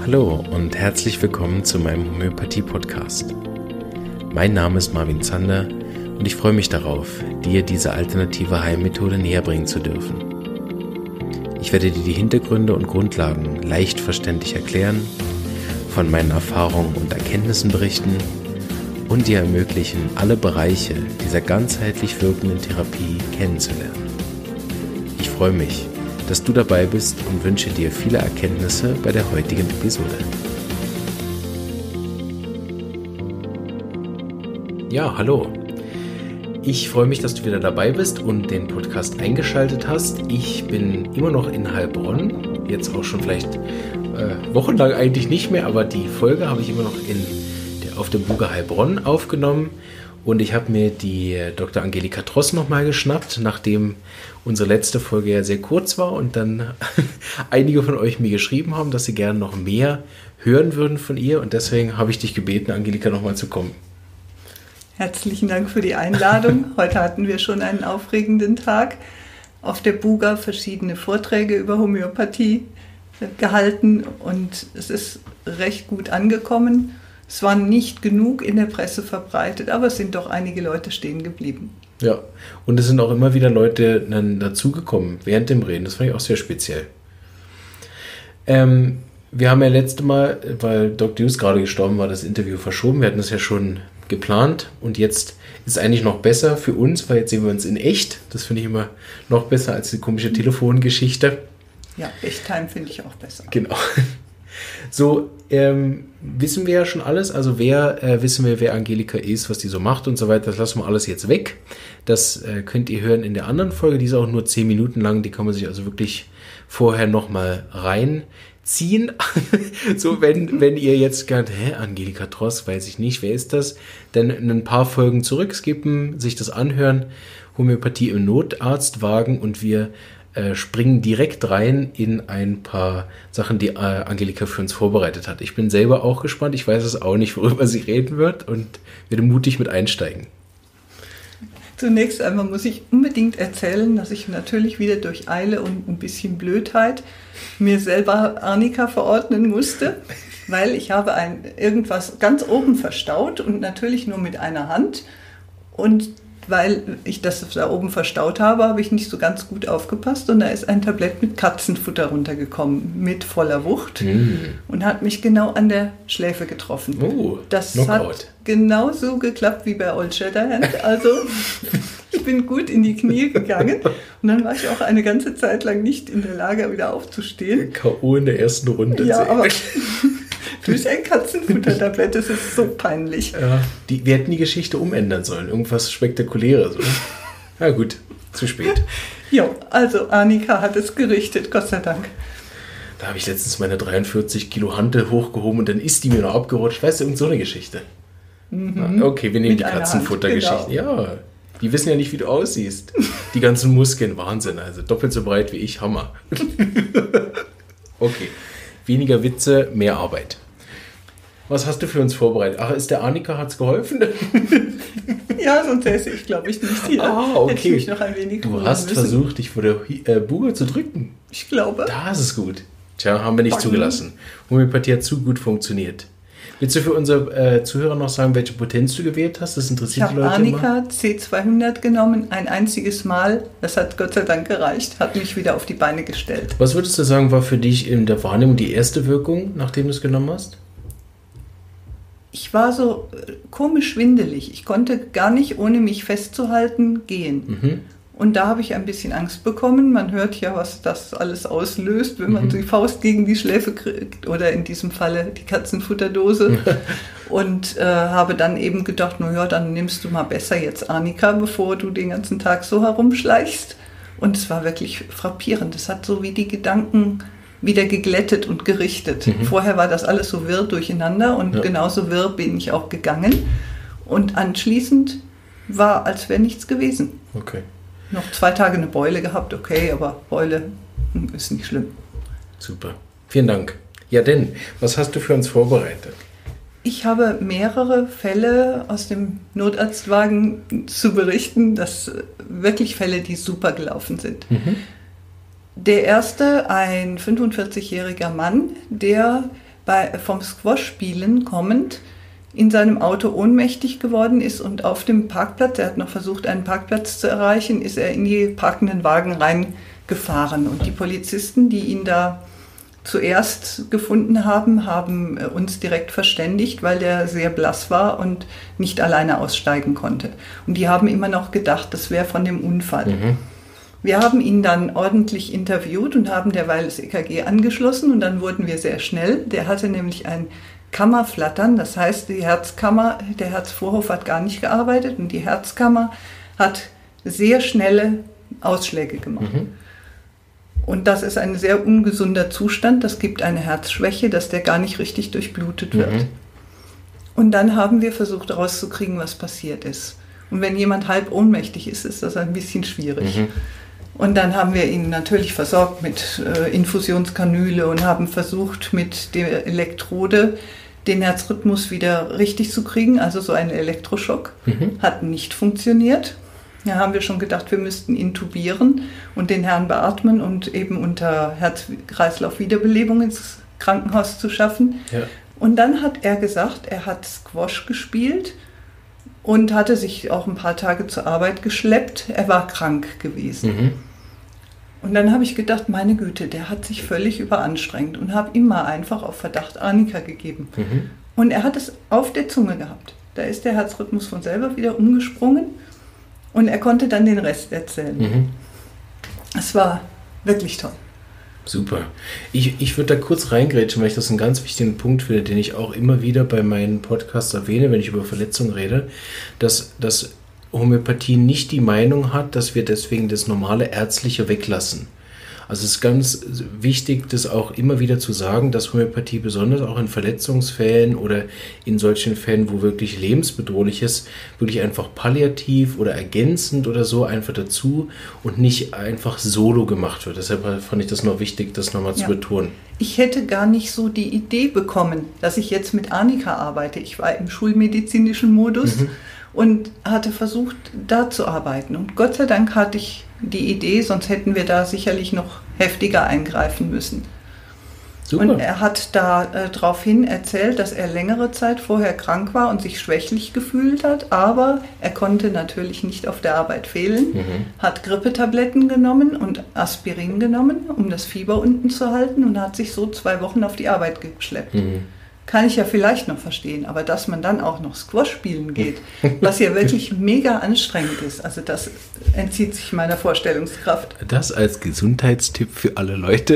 Hallo und herzlich willkommen zu meinem Homöopathie-Podcast. Mein Name ist Marvin Zander und ich freue mich darauf, dir diese alternative Heilmethode näherbringen zu dürfen. Ich werde dir die Hintergründe und Grundlagen leicht verständlich erklären, von meinen Erfahrungen und Erkenntnissen berichten und dir ermöglichen, alle Bereiche dieser ganzheitlich wirkenden Therapie kennenzulernen. Ich freue mich, dass du dabei bist und wünsche dir viele Erkenntnisse bei der heutigen Episode. Ja, hallo. Ich freue mich, dass du wieder dabei bist und den Podcast eingeschaltet hast. Ich bin immer noch in Heilbronn, jetzt auch schon vielleicht wochenlang eigentlich nicht mehr, aber die Folge habe ich immer noch auf dem Buga Heilbronn aufgenommen. Und ich habe mir die Dr. Angelika Tross nochmal geschnappt, nachdem unsere letzte Folge ja sehr kurz war und dann einige von euch mir geschrieben haben, dass sie gerne noch mehr hören würden von ihr. Und deswegen habe ich dich gebeten, Angelika, nochmal zu kommen. Herzlichen Dank für die Einladung. Heute hatten wir schon einen aufregenden Tag. Auf der Buga verschiedene Vorträge über Homöopathie gehalten und es ist recht gut angekommen. Es war nicht genug in der Presse verbreitet, aber es sind doch einige Leute stehen geblieben. Ja, und es sind auch immer wieder Leute dann dazugekommen während dem Reden. Das fand ich auch sehr speziell. Wir haben ja letzte Mal, weil Dr. Hughes gerade gestorben war, das Interview verschoben. Wir hatten das ja schon geplant und jetzt ist es eigentlich noch besser für uns, weil jetzt sehen wir uns in echt. Das finde ich immer noch besser als die komische Telefongeschichte. Ja, Echttime finde ich auch besser. Genau. So, wissen wir ja schon alles, also wissen wir, wer Angelika ist, was die so macht und so weiter, das lassen wir alles jetzt weg. Das könnt ihr hören in der anderen Folge, die ist auch nur 10 Minuten lang, die kann man sich also wirklich vorher nochmal reinziehen. So, wenn ihr jetzt gerade, Angelika Tross, weiß ich nicht, wer ist das, dann ein paar Folgen zurückskippen, sich das anhören, Homöopathie im Notarztwagen und wir springen direkt rein in ein paar Sachen, die Angelika für uns vorbereitet hat. Ich bin selber auch gespannt. Ich weiß es auch nicht, worüber sie reden wird und werde mutig mit einsteigen. Zunächst einmal muss ich unbedingt erzählen, dass ich natürlich wieder durch Eile und ein bisschen Blödheit mir selber Arnika verordnen musste, weil ich habe irgendwas ganz oben verstaut und natürlich nur mit einer Hand und weil ich das da oben verstaut habe, habe ich nicht so ganz gut aufgepasst und da ist ein Tablett mit Katzenfutter runtergekommen, mit voller Wucht und hat mich genau an der Schläfe getroffen. Oh, das Knockout. Hat genau so geklappt wie bei Old Shatterhand. Also ich bin gut in die Knie gegangen und dann war ich auch eine ganze Zeit lang nicht in der Lage, wieder aufzustehen. K.O. in der ersten Runde. Ja, aber durch ein Katzenfuttertablett, das ist so peinlich. Ja, wir hätten die Geschichte umändern sollen. Irgendwas Spektakuläres, oder? Ja gut, zu spät. Ja, also Arnika hat es gerichtet, Gott sei Dank. Da habe ich letztens meine 43 Kilo Hantel hochgehoben und dann ist die mir noch abgerutscht. Weißt du, irgend so eine Geschichte. Okay, wir nehmen die Katzenfuttergeschichte. Genau. Ja, die wissen ja nicht, wie du aussiehst. Die ganzen Muskeln, Wahnsinn. Also doppelt so breit wie ich, Hammer. Okay, weniger Witze, mehr Arbeit. Was hast du für uns vorbereitet? Ach, ist der Arnika, hat's geholfen? Ja, sonst säße ich, glaube ich, nicht hier. Ah, okay. Hätte ich mich noch ein wenig du hast versucht, dich vor der Buga zu drücken. Ich glaube. Das ist gut. Tja, haben wir nicht zugelassen. Homöopathie hat zu gut funktioniert. Willst du für unsere Zuhörer noch sagen, welche Potenz du gewählt hast? Das interessiert die Leute immer. Ich habe Arnika C200 genommen, ein einziges Mal. Das hat Gott sei Dank gereicht, hat mich wieder auf die Beine gestellt. Was würdest du sagen, war für dich in der Wahrnehmung die erste Wirkung, nachdem du es genommen hast? Ich war so komisch schwindelig. Ich konnte gar nicht, ohne mich festzuhalten, gehen. Und da habe ich ein bisschen Angst bekommen. Man hört ja, was das alles auslöst, wenn man die Faust gegen die Schläfe kriegt oder in diesem Falle die Katzenfutterdose. Und habe dann eben gedacht, naja, dann nimmst du mal besser jetzt Arnika, bevor du den ganzen Tag so herumschleichst. Und es war wirklich frappierend. Es hat so wie die Gedanken wieder geglättet und gerichtet. Vorher war das alles so wirr durcheinander und genauso wirr bin ich auch gegangen. Und anschließend war, als wäre nichts gewesen. Okay. Noch 2 Tage eine Beule gehabt, okay, aber Beule ist nicht schlimm. Super. Vielen Dank. Ja, denn, was hast du für uns vorbereitet? Ich habe mehrere Fälle aus dem Notarztwagen zu berichten, das wirklich Fälle, die super gelaufen sind. Der erste, ein 45-jähriger Mann, der vom Squash-Spielen kommend in seinem Auto ohnmächtig geworden ist und auf dem Parkplatz, er hat noch versucht, einen Parkplatz zu erreichen, ist er in die parkenden Wagen reingefahren. Und die Polizisten, die ihn da zuerst gefunden haben, haben uns direkt verständigt, weil der sehr blass war und nicht alleine aussteigen konnte. Und die haben immer noch gedacht, das wäre von dem Unfall. Mhm. Wir haben ihn dann ordentlich interviewt und haben derweil das EKG angeschlossen und dann wurden wir sehr schnell. Der hatte nämlich ein Kammerflattern, das heißt, die Herzkammer, der Herzvorhof hat gar nicht gearbeitet und die Herzkammer hat sehr schnelle Ausschläge gemacht. Mhm. Und das ist ein sehr ungesunder Zustand, das gibt eine Herzschwäche, dass der gar nicht richtig durchblutet wird. Mhm. Und dann haben wir versucht herauszukriegen, was passiert ist. Und wenn jemand halb ohnmächtig ist, ist das ein bisschen schwierig. Mhm. Und dann haben wir ihn natürlich versorgt mit Infusionskanüle und haben versucht, mit der Elektrode den Herzrhythmus wieder richtig zu kriegen, also so ein Elektroschock. Mhm. Hat nicht funktioniert. Da haben wir schon gedacht, wir müssten intubieren und den Herrn beatmen und eben unter Herz-Kreislauf-Wiederbelebung ins Krankenhaus zu schaffen. Ja. Und dann hat er gesagt, er hat Squash gespielt und hatte sich auch ein paar Tage zur Arbeit geschleppt. Er war krank gewesen. Mhm. Und dann habe ich gedacht, meine Güte, der hat sich völlig überanstrengt und habe ihm mal einfach auf Verdacht Arnika gegeben. Mhm. Und er hat es auf der Zunge gehabt. Da ist der Herzrhythmus von selber wieder umgesprungen und er konnte dann den Rest erzählen. Mhm. Es war wirklich toll. Super. Ich würde da kurz reingrätschen, weil ich das einen ganz wichtigen Punkt finde, den ich auch immer wieder bei meinen Podcasts erwähne, wenn ich über Verletzungen rede, dass Homöopathie nicht die Meinung hat, dass wir deswegen das normale Ärztliche weglassen. Also es ist ganz wichtig, das auch immer wieder zu sagen, dass Homöopathie besonders auch in Verletzungsfällen oder in solchen Fällen, wo wirklich lebensbedrohlich ist, wirklich einfach palliativ oder ergänzend oder so einfach dazu und nicht einfach solo gemacht wird. Deshalb fand ich das noch wichtig, das nochmal zu betonen. Ich hätte gar nicht so die Idee bekommen, dass ich jetzt mit Arnika arbeite. Ich war im schulmedizinischen Modus. Mhm. Und hatte versucht, da zu arbeiten. Und Gott sei Dank hatte ich die Idee, sonst hätten wir da sicherlich noch heftiger eingreifen müssen. Super. Und er hat da daraufhin erzählt, dass er längere Zeit vorher krank war und sich schwächlich gefühlt hat, aber er konnte natürlich nicht auf der Arbeit fehlen, hat Grippetabletten genommen und Aspirin genommen, um das Fieber unten zu halten und hat sich so 2 Wochen auf die Arbeit geschleppt. Mhm. Kann ich ja vielleicht noch verstehen, aber dass man dann auch noch Squash spielen geht, was ja wirklich mega anstrengend ist, also das entzieht sich meiner Vorstellungskraft. Das als Gesundheitstipp für alle Leute,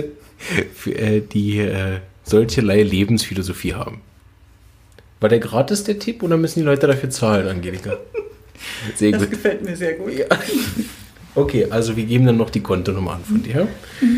die solcherlei Lebensphilosophie haben. War der gratis der Tipp oder müssen die Leute dafür zahlen, Angelika? Sehr gut. Das gefällt mir sehr gut. Ja. Okay, also wir geben dann noch die Kontonummer an von dir.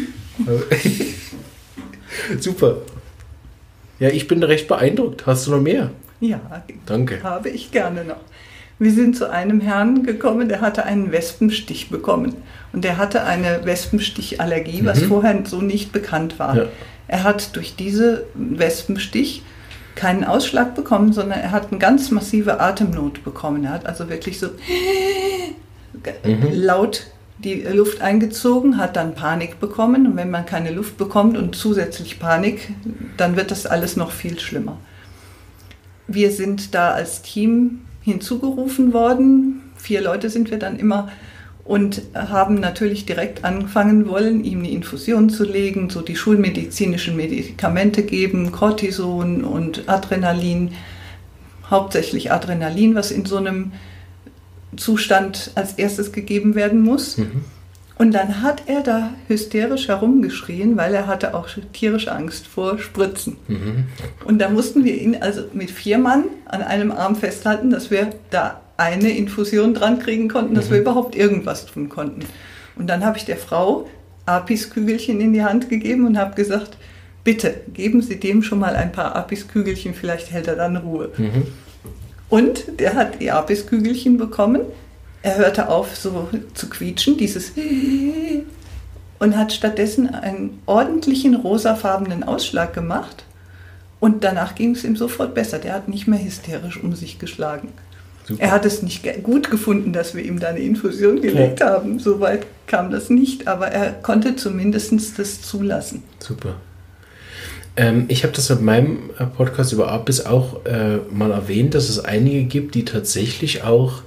Super. Ja, ich bin recht beeindruckt. Hast du noch mehr? Ja, danke. Habe ich gerne noch. Wir sind zu einem Herrn gekommen, der hatte einen Wespenstich bekommen. Und der hatte eine Wespenstichallergie, was vorher so nicht bekannt war. Ja. Er hat durch diese Wespenstich keinen Ausschlag bekommen, sondern er hat eine ganz massive Atemnot bekommen. Er hat also wirklich so laut die Luft eingezogen, hat dann Panik bekommen. Und wenn man keine Luft bekommt und zusätzlich Panik, dann wird das alles noch viel schlimmer. Wir sind da als Team hinzugerufen worden. 4 Leute sind wir dann immer und haben natürlich direkt anfangen wollen, ihm eine Infusion zu legen, so die schulmedizinischen Medikamente geben, Cortison und Adrenalin, hauptsächlich Adrenalin, was in so einem Zustand als erstes gegeben werden muss. Mhm. Und dann hat er da hysterisch herumgeschrien, weil er hatte auch tierische Angst vor Spritzen. Mhm. Und da mussten wir ihn also mit 4 Mann an einem Arm festhalten, dass wir da eine Infusion dran kriegen konnten, dass wir überhaupt irgendwas tun konnten. Und dann habe ich der Frau Apis-Kügelchen in die Hand gegeben und habe gesagt, bitte geben Sie dem schon mal ein paar Apis-Kügelchen, vielleicht hält er dann Ruhe. Mhm. Und der hat die Apis-Kügelchen bekommen. Er hörte auf so zu quietschen, dieses und hat stattdessen einen ordentlichen rosafarbenen Ausschlag gemacht. Und danach ging es ihm sofort besser. Der hat nicht mehr hysterisch um sich geschlagen. Super. Er hat es nicht gut gefunden, dass wir ihm da eine Infusion gelegt haben. So weit kam das nicht, aber er konnte zumindest das zulassen. Super. Ich habe das mit meinem Podcast über Apis auch mal erwähnt, dass es einige gibt, die tatsächlich auch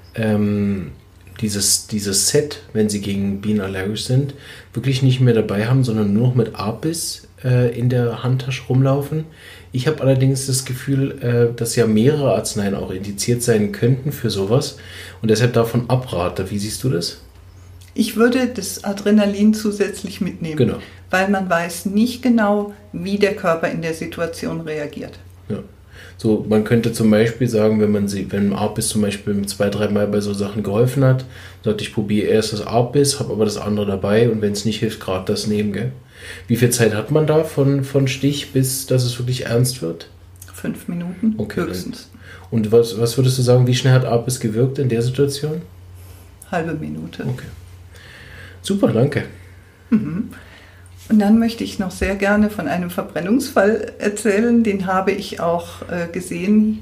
dieses Set, wenn sie gegen Bienen allergisch sind, wirklich nicht mehr dabei haben, sondern nur noch mit Apis in der Handtasche rumlaufen. Ich habe allerdings das Gefühl, dass ja mehrere Arzneien auch indiziert sein könnten für sowas und deshalb davon abrate. Wie siehst du das? Ich würde das Adrenalin zusätzlich mitnehmen, genau, weil man weiß nicht genau, wie der Körper in der Situation reagiert. Ja. So, man könnte zum Beispiel sagen, wenn Apis zum Beispiel 2-3 Mal bei so Sachen geholfen hat, sagt, ich probiere erst das Apis, habe aber das andere dabei und wenn es nicht hilft, gerade das nehmen, gell? Wie viel Zeit hat man da von Stich bis, dass es wirklich ernst wird? 5 Minuten, okay, höchstens. Und was würdest du sagen, wie schnell hat Apis gewirkt in der Situation? Halbe Minute. Okay. Super, danke. Mhm. Und dann möchte ich noch sehr gerne von einem Verbrennungsfall erzählen. Den habe ich auch gesehen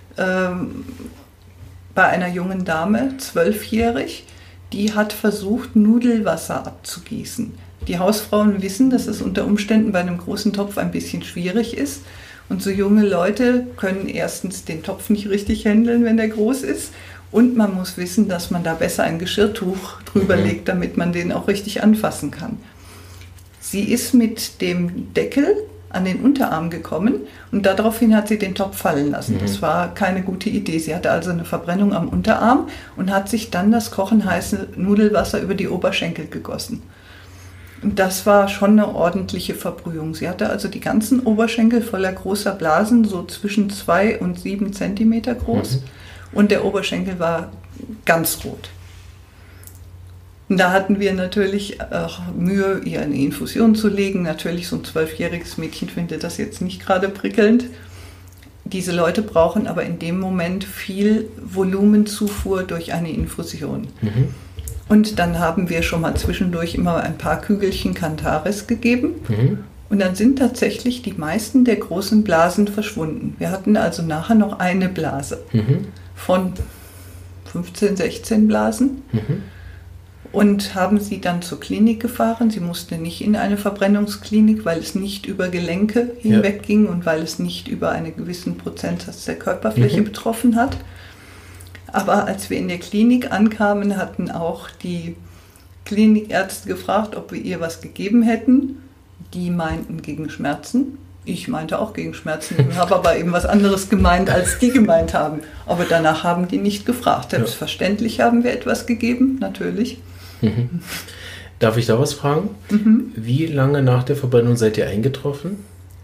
bei einer jungen Dame, 12-jährig. Die hat versucht, Nudelwasser abzugießen. Die Hausfrauen wissen, dass es unter Umständen bei einem großen Topf ein bisschen schwierig ist. Und so junge Leute können erstens den Topf nicht richtig handeln, wenn der groß ist. Und man muss wissen, dass man da besser ein Geschirrtuch drüber legt, damit man den auch richtig anfassen kann. Sie ist mit dem Deckel an den Unterarm gekommen und daraufhin hat sie den Topf fallen lassen. Das war keine gute Idee. Sie hatte also eine Verbrennung am Unterarm und hat sich dann das kochenheiße Nudelwasser über die Oberschenkel gegossen. Und das war schon eine ordentliche Verbrühung. Sie hatte also die ganzen Oberschenkel voller großer Blasen, so zwischen 2 und 7 Zentimeter groß. Und der Oberschenkel war ganz rot. Und da hatten wir natürlich auch Mühe, ihr eine Infusion zu legen. Natürlich, so ein 12-jähriges Mädchen findet das jetzt nicht gerade prickelnd. Diese Leute brauchen aber in dem Moment viel Volumenzufuhr durch eine Infusion. Und dann haben wir schon mal zwischendurch immer ein paar Kügelchen Cantaris gegeben. Und dann sind tatsächlich die meisten der großen Blasen verschwunden. Wir hatten also nachher noch eine Blase von 15, 16 Blasen und haben sie dann zur Klinik gefahren. Sie musste nicht in eine Verbrennungsklinik, weil es nicht über Gelenke hinweg ging und weil es nicht über einen gewissen Prozentsatz der Körperfläche betroffen hat. Aber als wir in der Klinik ankamen, hatten auch die Klinikärzte gefragt, ob wir ihr was gegeben hätten. Die meinten gegen Schmerzen. Ich meinte auch gegen Schmerzen. Ich habe aber eben was anderes gemeint, als die gemeint haben. Aber danach haben die nicht gefragt. Selbstverständlich haben wir etwas gegeben, natürlich. Darf ich da was fragen? Wie lange nach der Verbrennung seid ihr eingetroffen?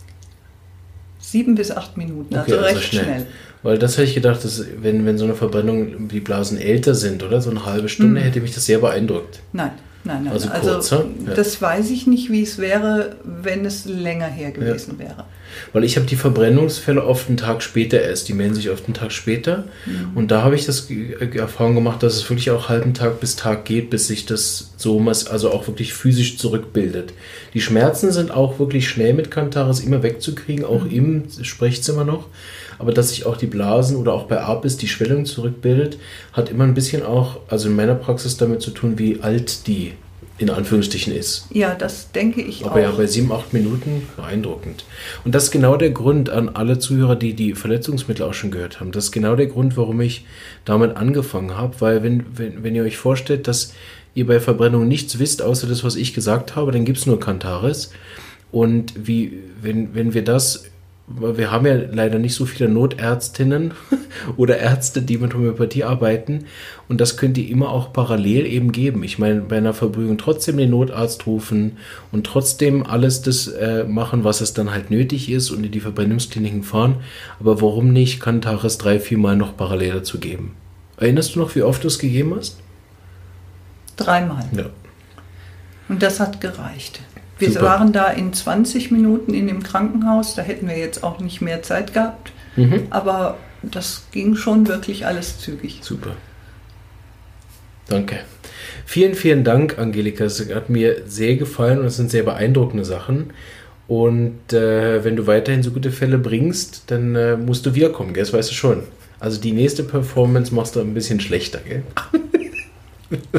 7 bis 8 Minuten, okay, also recht schnell. Weil das hätte ich gedacht, dass wenn so eine Verbrennung, die Blasen älter sind, oder? So eine halbe Stunde hätte mich das sehr beeindruckt. Nein. Also kurzer? Das weiß ich nicht, wie es wäre, wenn es länger her gewesen wäre. Weil ich habe die Verbrennungsfälle oft einen Tag später erst, die melden sich oft einen Tag später. Und da habe ich das Erfahrung gemacht, dass es wirklich auch halben Tag bis Tag geht, bis sich das so, also auch wirklich physisch zurückbildet. Die Schmerzen sind auch wirklich schnell mit Cantaris immer wegzukriegen, auch im Sprechzimmer noch. Aber dass sich auch die Blasen oder auch bei Apis die Schwellung zurückbildet, hat immer ein bisschen auch, also in meiner Praxis damit zu tun, wie alt die in Anführungsstrichen ist. Ja, das denke ich auch. Aber ja, bei 7, 8 Minuten beeindruckend. Und das ist genau der Grund an alle Zuhörer, die die Verletzungsmittel auch schon gehört haben. Das ist genau der Grund, warum ich damit angefangen habe, weil wenn ihr euch vorstellt, dass ihr bei Verbrennung nichts wisst, außer das, was ich gesagt habe, dann gibt es nur Cantaris. Und wenn wir das, wir haben ja leider nicht so viele Notärztinnen oder Ärzte, die mit Homöopathie arbeiten, und das könnt ihr immer auch parallel eben geben. Ich meine, bei einer Verbrühung trotzdem den Notarzt rufen und trotzdem alles das machen, was es dann halt nötig ist, und in die Verbrennungskliniken fahren. Aber warum nicht Cantaris 3-4 Mal noch parallel dazu geben? Erinnerst du noch, wie oft du es gegeben hast? 3 Mal. Ja. Und das hat gereicht. Wir waren da in 20 Minuten in dem Krankenhaus, da hätten wir jetzt auch nicht mehr Zeit gehabt, aber das ging schon wirklich alles zügig. Super. Danke. Vielen, vielen Dank, Angelika. Es hat mir sehr gefallen und es sind sehr beeindruckende Sachen. Und wenn du weiterhin so gute Fälle bringst, dann musst du wiederkommen, gell? Das weißt du schon. Also die nächste Performance machst du ein bisschen schlechter, gell?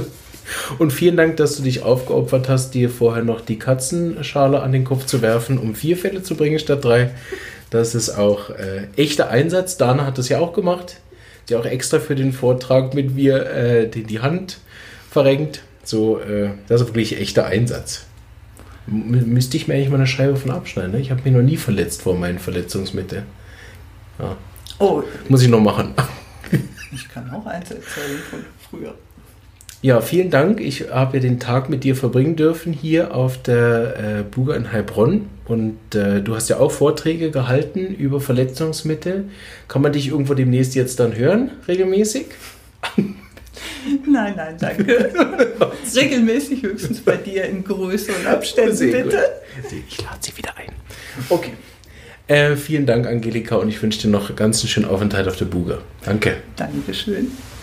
Und vielen Dank, dass du dich aufgeopfert hast, dir vorher noch die Katzenschale an den Kopf zu werfen, um 4 Fälle zu bringen statt 3. Das ist auch echter Einsatz. Dana hat das ja auch gemacht. Die auch extra für den Vortrag mit mir die Hand verrenkt. So, das ist wirklich echter Einsatz. Müsste ich mir eigentlich mal eine Scheibe von abschneiden. Ne? Ich habe mich noch nie verletzt vor meinen Verletzungsmitteln. Ja. Oh. Muss ich noch machen. Ich kann auch eins erzählen von früher. Ja, vielen Dank. Ich habe ja den Tag mit dir verbringen dürfen hier auf der Buga in Heilbronn. Und du hast ja auch Vorträge gehalten über Verletzungsmittel. Kann man dich irgendwo demnächst jetzt dann hören, regelmäßig? Nein, danke. Regelmäßig höchstens bei dir in größeren Abständen, Sehr bitte. Gut. Ich lade sie wieder ein. Okay. Vielen Dank, Angelika, und ich wünsche dir noch ganz einen schönen Aufenthalt auf der Buga. Danke. Dankeschön.